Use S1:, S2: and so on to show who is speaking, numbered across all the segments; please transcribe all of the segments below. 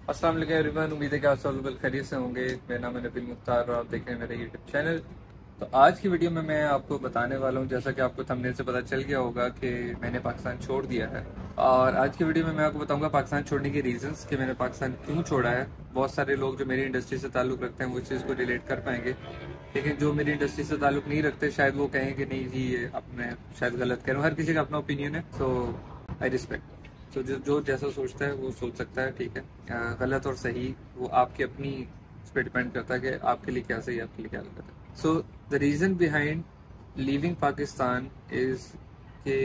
S1: अस्सलाम वालेकुम एवरीवन। उम्मीद है कि आप सब लोग खैरियत से होंगे। मेरा नाम है नबील मुख्तार और आप देख रहे हैं मेरा यूट्यूब चैनल। तो आज की वीडियो में मैं आपको बताने वाला हूं, जैसा कि आपको थंबनेल से पता चल गया होगा कि मैंने पाकिस्तान छोड़ दिया है। और आज की वीडियो में मैं आपको बताऊंगा पाकिस्तान छोड़ने के रीजंस कि मैंने पाकिस्तान क्यों छोड़ा है। बहुत सारे लोग जो मेरी इंडस्ट्री से ताल्लुक़ रखते हैं वो इस चीज़ को रिलेट कर पाएंगे, लेकिन जो मेरी इंडस्ट्री से ताल्लुक़ नहीं रखते शायद वो कहें कि नहीं जी ये आपने शायद गलत कह रहे हो। हर किसी का अपना ओपिनियन है, सो आई रिस्पेक्ट। तो जो जैसा सोचता है वो सोच सकता है, ठीक है। गलत और सही वो आपकी अपनी उस पर डिपेंड करता है कि आपके लिए क्या सही है, आपके लिए क्या गलत है। So the reason behind leaving Pakistan is के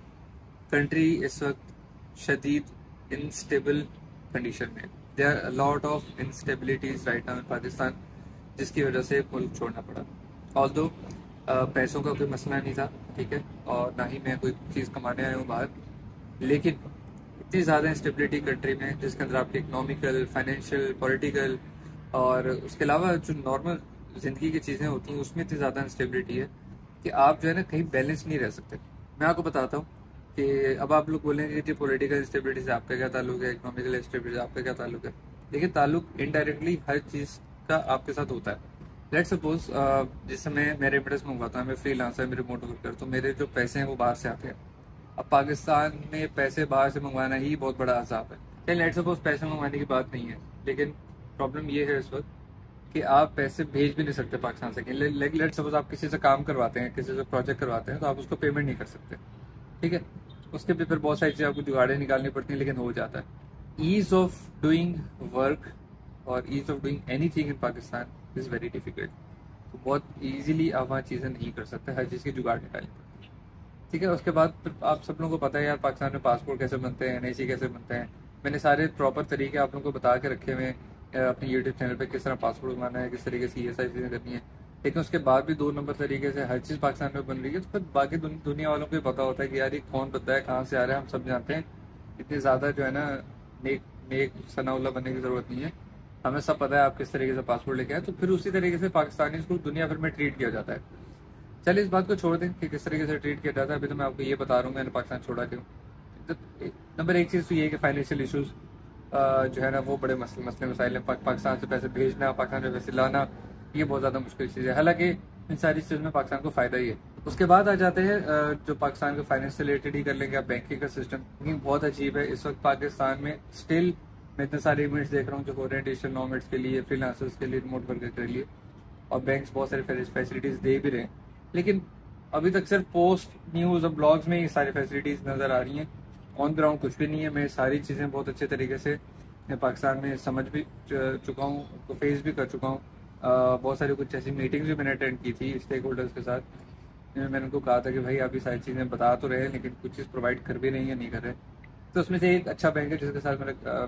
S1: कंट्री इस वक्त शदीद इनस्टेबल कंडीशन में। There are lot of instabilities right now in Pakistan, जिसकी वजह से मुल्क छोड़ना पड़ा। ऑल्दो पैसों का कोई मसला नहीं था, ठीक है, और ना ही मैं कोई चीज़ कमाने आया हूँ बाहर, लेकिन इतनी ज़्यादा इंस्टेबिलिटी कंट्री में जिसके अंदर आपकी इकोनॉमिकल, फाइनेंशियल, पॉलिटिकल और उसके अलावा जो नॉर्मल ज़िंदगी की चीज़ें होती हैं उसमें इतनी ज़्यादा इंस्टेबिलिटी है कि आप जो है ना कहीं बैलेंस नहीं रह सकते। मैं आपको बताता हूँ कि अब आप लोग बोलेंगे कि पॉलिटिकल इंस्टेबिलिटी से आपका क्या ताल्लुक है, इकोनॉमिकल इंस्टेबिलिटी से आपका क्या ताल्लुक है। देखिए, ताल्लुक इनडायरेक्टली हर चीज़ का आपके साथ होता है। लेट सपोज जिस समय मैं रेमिटेंस मंगवाता हूँ, मैं फ्रीलांसर, मैं रिमोट वर्कर, तो मेरे जो पैसे हैं वो बाहर से आते हैं। अब पाकिस्तान में पैसे बाहर से मंगवाना ही बहुत बड़ा अजाब है। चलिए लेट सपोज पैसे मंगवाने की बात नहीं है, लेकिन प्रॉब्लम ये है इस वक्त कि आप पैसे भेज भी नहीं सकते पाकिस्तान से। लेट सपोज आप किसी से काम करवाते हैं, किसी से प्रोजेक्ट करवाते हैं, तो आप उसको पेमेंट नहीं कर सकते, ठीक है। उसके भी फिर बहुत सारी चीज़ें आपको जुगाड़े निकालनी पड़ती हैं, लेकिन हो जाता है। ईज ऑफ डूइंग वर्क और ease of doing anything in Pakistan is very difficult. तो बहुत ईजिली आप वहाँ चीज़ें नहीं कर सकते, हर चीज़ की जुगाड़ निकालनी पड़ती है, ठीक है। उसके बाद फिर आप सब लोगों को पता है यार पाकिस्तान में पासपोर्ट कैसे बनते हैं, एनआईसी कैसे बनते हैं। मैंने सारे प्रॉपर तरीके आप लोगों को बता के रखे हुए हैं अपने यूट्यूब चैनल पे, किस तरह पासपोर्ट बनाना है, किस तरीके से ये सारी चीज़ें करनी है। लेकिन उसके बाद भी 2 नंबर तरीके से हर चीज़ पाकिस्तान में बन रही है, तो फिर बाकी दुनिया वालों को भी पता होता है कि यार ये कौन बंदा है, कहाँ से आ रहा है। हम सब जानते हैं, इतनी ज़्यादा जो है ना नेक नेक सनाउल्ला बनने की ज़रूरत नहीं है। हमें सब पता है आप किस तरीके से पासपोर्ट लेके आए, तो फिर उसी तरीके से पाकिस्तानी को दुनिया भर में ट्रीट किया जाता है। चलिए इस बात को छोड़ दें कि किस तरीके से ट्रीट किया जाता है, अभी तो मैं आपको ये बता रहा हूँ मैंने पाकिस्तान छोड़ा क्यों। तो नंबर एक चीज़ तो ये है कि फाइनेंशियल इश्यूज जो है ना वो बड़े मसले मसले मसाइल हैं। पाकिस्तान से पैसे भेजना, पाकिस्तान से पैसे लाना, ये बहुत ज़्यादा मुश्किल चीज़ है। हालांकि इन सारी चीज़ में पाकिस्तान को फ़ायदा ही है। उसके बाद आ जाते हैं जो पाकिस्तान के फाइनेंस से रिलेटेड ही कर लेंगे आप, बैंकिंग का सिस्टम बहुत अजीब है इस वक्त पाकिस्तान में। स्टिल मैं इतने सारे इवेंट्स देख रहा हूँ जो हो रहे हैं डिजिटल नॉमेड्स के लिए, फ्रीलांसर्स के लिए, रिमोट वर्कर के लिए, और बैंक्स बहुत सारी फैसिलिटीज़ दे भी रहे हैं, लेकिन अभी तक सिर्फ पोस्ट, न्यूज़ और ब्लॉग्स में ये सारी फैसिलिटीज़ नज़र आ रही हैं। ऑन ग्राउंड कुछ भी नहीं है। मैं सारी चीज़ें बहुत अच्छे तरीके से मैं पाकिस्तान में समझ भी चुका हूँ, तो फेस भी कर चुका हूँ। बहुत सारी कुछ ऐसी मीटिंग्स भी मैंने अटेंड की थी स्टेक होल्डर्स के साथ, जिनमें मैंने उनको कहा था कि भाई आप ये सारी चीज़ें बता तो रहे हैं, लेकिन कुछ चीज़ प्रोवाइड कर भी नहीं है, नहीं कर रहे। तो उसमें से एक अच्छा बैंक है जिसके साथ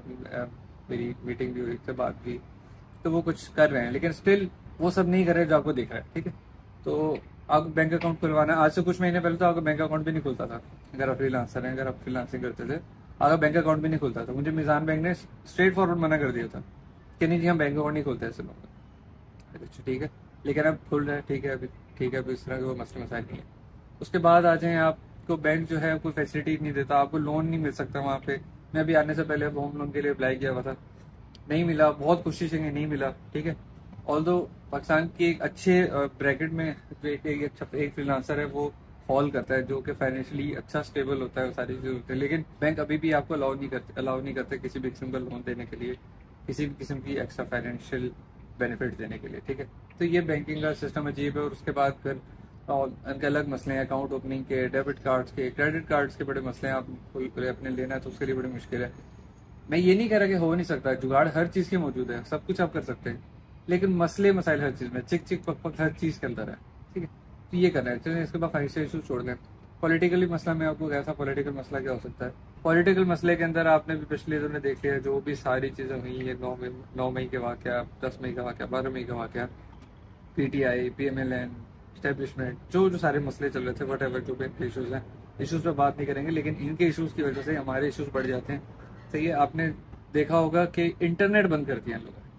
S1: मेरी मीटिंग भी हुई, उससे बात भी, तो वो कुछ कर रहे हैं, लेकिन स्टिल वो सब नहीं कर रहे जो आपको दिख रहा है, ठीक है। तो आपको बैंक अकाउंट खुलवाना है, आज से कुछ महीने पहले तो आपका बैंक अकाउंट भी नहीं खुलता था। अगर आप फ्रीलांसर हैं, अगर आप फ्रीलांसिंग करते थे, आपका बैंक अकाउंट भी नहीं खुलता था। मुझे मिजान बैंक ने स्ट्रेट फॉरवर्ड मना कर दिया था कि नहीं जी हम बैंक अकाउंट नहीं खोलते ऐसे लोग। अच्छा ठीक है, लेकिन अब खुल रहा है, ठीक है अभी, ठीक है अभी इस तरह के वो मसले मसाइल नहीं है। उसके बाद आ जाए, आपको बैंक जो है कोई फैसिलिटी नहीं देता, आपको लोन नहीं मिल सकता वहाँ पे। मैं अभी आने से पहले होम लोन के लिए अप्लाई किया हुआ था, नहीं मिला, बहुत कोशिश है नहीं मिला, ठीक है। ऑल्दो पाकिस्तान के एक अच्छे ब्रैकेट में जो एक फ्रीलांसर है वो फॉल करता है, जो कि फाइनेंशियली अच्छा स्टेबल होता है, वो सारी चीज़ें होती है, लेकिन बैंक अभी भी आपको अलाउ नहीं करते किसी भी किस्म का लोन देने के लिए, किसी भी किस्म की एक्स्ट्रा फाइनेंशियल बेनिफिट देने के लिए, ठीक है। तो ये बैंकिंग का सिस्टम अजीब है। और उसके बाद फिर और उनके अलग मसले हैं, अकाउंट ओपनिंग के, डेबिट कार्ड्स के, क्रेडिट कार्ड्स के बड़े मसले हैं। आप अपने लेना है तो उसके लिए बड़ी मुश्किल है। मैं ये नहीं कह रहा कि हो नहीं सकता, जुगाड़ हर चीज़ की मौजूद है, सब कुछ आप कर सकते हैं, लेकिन मसले मसाइल हर चीज़ में, चिक चिक पक पक हर चीज़ के अंदर है, ठीक है। तो ये करना है। चलिए इसके बाद फाइनेंशियल इशू छोड़ दें। पॉलिटिकली मसला मैं आपको कैसा पॉलिटिकल मसला क्या हो सकता है। पॉलिटिकल मसले के अंदर आपने भी पिछले दिनों में देख लिया, जो भी सारी चीज़ें हुई है, 9 मई के वाक़या, 10 मई का वाक़या, 12 मई का वाक़या, पीटीआई, पीएमएलएन, स्टैब्लिशमेंट, जो जो सारे मसले चल रहे थे, वट एवर जो भी इशूज़ हैं, इशूज़ पे बात नहीं करेंगे, लेकिन इनके इशूज़ की वजह से हमारे इशूज़ बढ़ जाते हैं। तो ये आपने देखा होगा कि इंटरनेट बंद कर दिया लोगों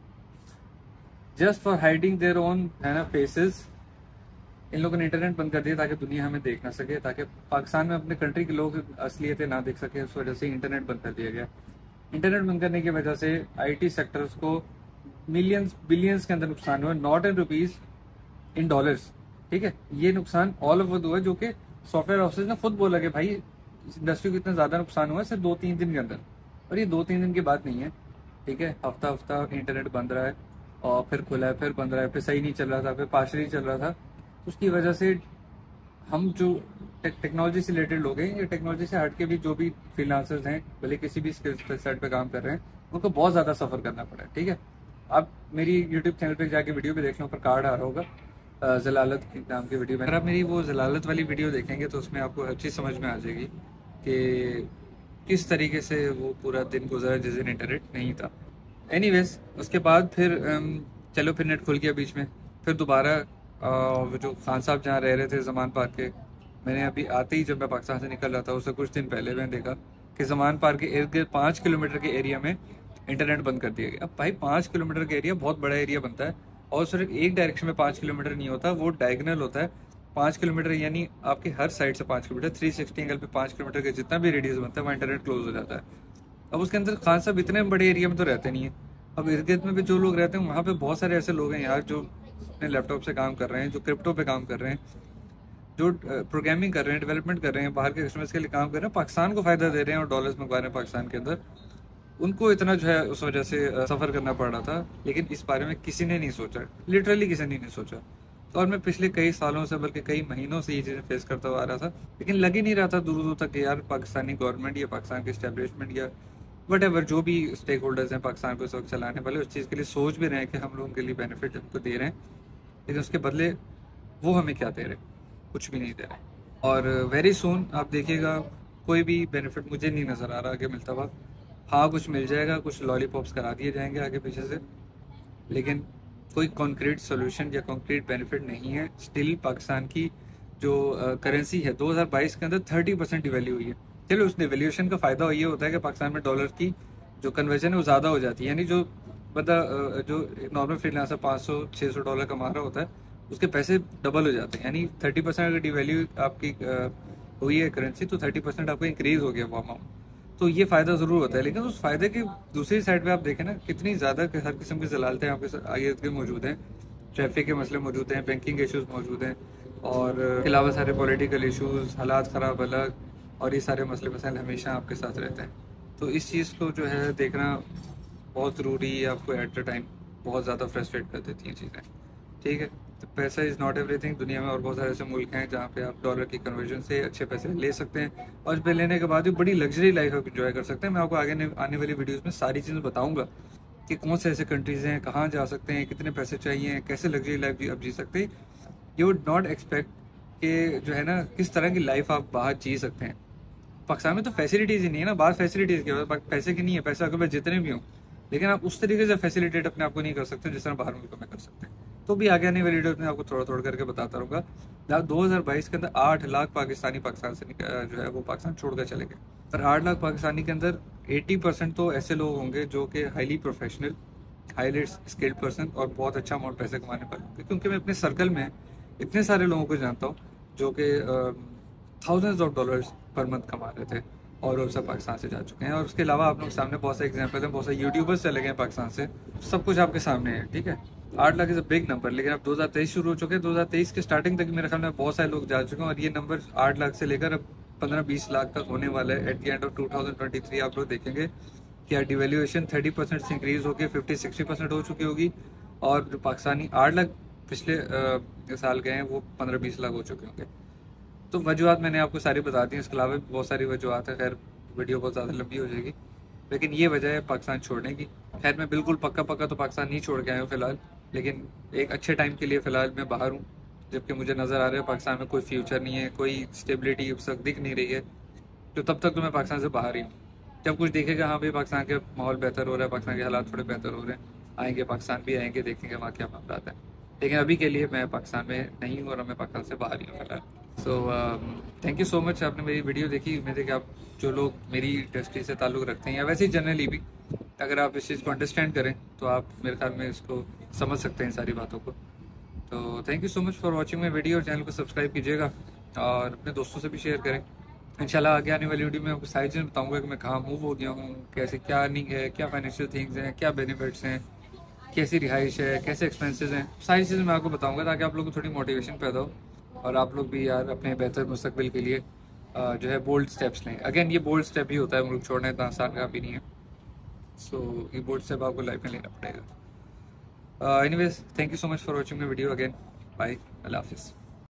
S1: ने, just for hiding their own है ना फेसेस। इन लोगों ने इंटरनेट बंद कर दिया ताकि दुनिया हमें देख ना सके, ताकि पाकिस्तान में अपने कंट्री के लोग असलियतें ना देख सके, उस वजह से इंटरनेट बंद कर दिया गया। इंटरनेट बंद करने की वजह से आईटी सेक्टर्स को मिलियंस बिलियंस के अंदर नुकसान हुआ, not in rupees, in dollars. ठीक है, ये नुकसान ऑल ओवर हुआ, जो कि सॉफ्टवेयर हाउसेज ने खुद बोला कि भाई इस इंडस्ट्री को इतना ज्यादा नुकसान हुआ है सिर्फ 2-3 दिन के अंदर। और ये 2-3 दिन की बात नहीं है। ठीक है, हफ्ता हफ्ता इंटरनेट बंद रहा है और फिर खुला है, फिर बंद रहा है, फिर सही नहीं चल रहा था, फिर पार्शली चल रहा था। तो उसकी वजह से हम जो टेक्नोलॉजी से रिलेटेड लोग हैं या टेक्नोलॉजी से हट के भी जो भी फ्रीलांसर्स हैं, भले किसी भी स्किल सेट पे काम कर रहे हैं, उनको बहुत ज्यादा सफर करना पड़ा है। ठीक है, आप मेरी यूट्यूब चैनल पे जाके वीडियो भी देख लो, ऊपर कार्ड आ रहा होगा जलालत के नाम की वीडियो में। अगर आप मेरी वो जलालत वाली वीडियो देखेंगे तो उसमें आपको हर चीज़ समझ में आ जाएगी कि किस तरीके से वो पूरा दिन गुजरा जिस दिन इंटरनेट नहीं था। एनीवेज, उसके बाद फिर चलो फिर नेट खुल गया बीच में। फिर दोबारा वो जो खान साहब जहाँ रह रहे थे जमान पार्क के, मैंने अभी आते ही जब मैं पाकिस्तान से निकल रहा था उससे कुछ दिन पहले मैंने देखा कि जमान पार्क के इर्द गिर्द 5 किलोमीटर के एरिया में इंटरनेट बंद कर दिया गया। अब भाई 5 किलोमीटर का एरिया बहुत बड़ा एरिया बनता है, और सिर्फ एक डायरेक्शन में 5 किलोमीटर नहीं होता, वो डायगनल होता है 5 किलोमीटर, यानी आपके हर साइड से 5 किलोमीटर, 360 एंगल पे 5 किलोमीटर का जितना भी रेडियस बनता है वहाँ इंटरनेट क्लोज हो जाता है। अब उसके अंदर खान साहब इतने बड़े एरिया में तो रहते नहीं है। अब इर्द गिर्द में भी जो लोग रहते हैं वहाँ पे बहुत सारे ऐसे लोग हैं यार जो अपने लैपटॉप से काम कर रहे हैं, जो क्रिप्टो पे काम कर रहे हैं, जो प्रोग्रामिंग कर रहे हैं, डेवलपमेंट कर रहे हैं, बाहर के कस्टमर्स के लिए काम कर रहे हैं, पाकिस्तान को फायदा दे रहे हैं और डॉलर्स मंगवा रहे हैं पाकिस्तान के अंदर। उनको इतना जो है उस वजह से सफर करना पड़ रहा था, लेकिन इस बारे में किसी ने नहीं सोचा, लिटरली किसी ने नहीं सोचा। और मैं पिछले कई सालों से, बल्कि कई महीनों से ये चीज़ें फेस करता हुआ आ रहा था, लेकिन लग ही नहीं रहा था दूर दूर तक कि यार पाकिस्तानी गवर्नमेंट या पाकिस्तान के स्टैब्लिशमेंट या वट एवर जो भी स्टेक होल्डर्स हैं पाकिस्तान को इस वक्त चलाने वाले, उस चीज़ के लिए सोच भी रहे हैं कि हम लोगों के लिए बेनिफिट उनको दे रहे हैं, लेकिन उसके बदले वो हमें क्या दे रहे हैं? कुछ भी नहीं दे रहे। और वेरी सुन आप देखिएगा कोई भी बेनिफिट मुझे नहीं नज़र आ रहा आगे मिलता हुआ। हाँ, कुछ मिल जाएगा, कुछ लॉलीपॉप्स करा दिए जाएंगे आगे पीछे से, लेकिन कोई कॉन्क्रीट सोल्यूशन या कॉन्क्रीट बेनिफिट नहीं है। स्टिल पाकिस्तान की जो करेंसी है 2022 के अंदर 30% डिवैल्यू हुई है। चलो, उस डिवैल्यूएशन का फ़ायदा ये होता है कि पाकिस्तान में डॉलर की जो कन्वर्जन है वो ज़्यादा हो जाती है, यानी जो बंदा जो नॉर्मल फ्रीलांसर $500-600 डॉलर कमा रहा होता है उसके पैसे डबल हो जाते हैं। यानी 30% अगर डिवैल्यू आपकी हुई है करेंसी तो 30% आपका इंक्रीज हो गया वो अमाउंट। तो ये फ़ायदा ज़रूर होता है, लेकिन उस फ़ायदे की दूसरी साइड पे आप देखें ना कितनी ज़्यादा हर किस्म की जलालतें आपके आगे के मौजूद हैं। ट्रैफिक के मसले मौजूद हैं, बैंकिंग इश्यूज मौजूद हैं, और इसके अलावा सारे पॉलिटिकल इश्यूज, हालात ख़राब अलग, और ये सारे मसले मसाइल हमेशा आपके साथ रहते हैं। तो इस चीज़ को जो है देखना बहुत ज़रूरी है, आपको एट द टाइम बहुत ज़्यादा फ्रस्ट्रेट कर देती हैं चीज़ें। ठीक है, तो पैसा इज़ नॉट एवरीथिंग। दुनिया में और बहुत सारे ऐसे मुल्क हैं जहाँ पे आप डॉलर की कन्वर्जन से अच्छे पैसे ले सकते हैं, और इस पे लेने के बाद भी बड़ी लग्जरी लाइफ आप इंजॉय कर सकते हैं। मैं आपको आगे आने वाली वीडियोज़ में सारी चीज़ें बताऊँगा कि कौन से ऐसे कंट्रीज़ हैं, कहाँ जा सकते हैं, कितने पैसे चाहिए, कैसे लग्जरी लाइफ आप जी सकते हैं। यू वुड नॉट एक्सपेक्ट कि जो है ना किस तरह की लाइफ आप बाहर जी सकते हैं। पाकिस्तान में तो फैसिलिटीज़ ही नहीं है ना, बाहर फैसिलिटीज़ की बात, पैसे की नहीं है, पैसे आपके पास जितने भी हों, लेकिन आप उस तरीके से फैसिलिटेट अपने आप को नहीं कर सकते जिस तरह बाहर मुल्कों में कर सकते हैं। तो भी आगे आने वाली वीडियो में आपको थोड़ा थोड़ा करके बताता रहूँगा। 2022 के अंदर 8 लाख पाकिस्तानी पाकिस्तान से जो है वो पाकिस्तान छोड़कर चले गए। पर 8 लाख पाकिस्तानी के अंदर 80% तो ऐसे लोग होंगे जो कि highly professional, highly skilled person और बहुत अच्छा अमाउंट पैसे कमाने वाले होंगे। क्योंकि मैं अपने सर्कल में इतने सारे लोगों को जानता हूँ जो कि थाउजेंड्स ऑफ डॉलर्स पर मंथ कमा रहे थे और वो सब पाकिस्तान से जा चुके हैं। और उसके अलावा आप लोग सामने बहुत से एग्जाम्पल हैं, बहुत सारे यूट्यूबर्स चले गए पाकिस्तान से, सब कुछ आपके सामने है। ठीक है, 8 lakh is a big number, लेकिन अब 2023 शुरू हो चुके हैं, 2023 के स्टार्टिंग तक मेरे ख्याल में बहुत सारे लोग जा चुके हैं, और ये नंबर 8 लाख से लेकर अब 15-20 लाख तक होने वाला है एट द एंड ऑफ 2023। आप लोग देखेंगे कि डिवेल्यूएशन 30% से इंक्रीज होकर 50-60% हो चुकी होगी, और जो पाकिस्तानी 8 लाख पिछले साल गए हैं वो 15-20 लाख हो चुके होंगे। तो वजूहत मैंने आपको सारी बता दी, इसके अलावा भी बहुत सारी वजूहत है। खैर वीडियो बहुत ज़्यादा लंबी हो जाएगी, लेकिन ये वजह है पाकिस्तान छोड़ने की। खैर मैं बिल्कुल पक्का तो पाकिस्तान नहीं छोड़ के आया हूँ फ़िलहाल, लेकिन एक अच्छे टाइम के लिए फ़िलहाल मैं बाहर हूँ, जबकि मुझे नज़र आ रहा है पाकिस्तान में कोई फ्यूचर नहीं है, कोई स्टेबिलिटी अब तक दिख नहीं रही है। तो तब तक तो मैं पाकिस्तान से बाहर ही हूँ। जब कुछ देखेगा हाँ भाई पाकिस्तान के माहौल बेहतर हो रहा है, पाकिस्तान के हालात थोड़े बेहतर हो रहे हैं, आएंगे पाकिस्तान भी आएंगे, देखेंगे वहाँ क्या मामला है। लेकिन अभी के लिए मैं पाकिस्तान में नहीं हूँ और मैं पाकिस्तान से बाहर ही हूँ फिलहाल। So thank you so much, आपने मेरी वीडियो देखी। उम्मीद है कि आप जो लोग मेरी इंडस्ट्री से ताल्लुक़ रखते हैं या वैसे ही जनरली भी, अगर आप इस चीज़ को अंडरस्टैंड करें तो आप मेरे ख्याल में इसको समझ सकते हैं सारी बातों को। तो thank you so much for watching my video. Channel को सब्सक्राइब कीजिएगा और अपने दोस्तों से भी शेयर करें। इंशाल्लाह आगे आने वाली वीडियो में आपको सारी चीज़ें बताऊंगा कि मैं कहाँ मूव हो गया हूँ, कैसे क्या अर्निंग है, क्या फाइनेंशियल थिंग्स हैं, क्या बेनिफिट्स हैं, कैसी रिहाइश है, कैसे एक्सपेंसेस हैं। सारी चीज़ें मैं आपको बताऊंगा ताकि आप लोगों को थोड़ी मोटिवेशन पैदा हो और आप लोग भी यार अपने बेहतर मुस्तकबिल के लिए जो है बोल्ड स्टेप्स लें। अगेन ये बोल्ड स्टेप ही होता है, मुल्क छोड़ना इतना आसान का भी नहीं है। सो ये बोल्ड स्टेप आपको लाइफ में लेना पड़ेगा। Anyways, thank you so much for watching my video again. Bye, अल्लाह हाफिज़।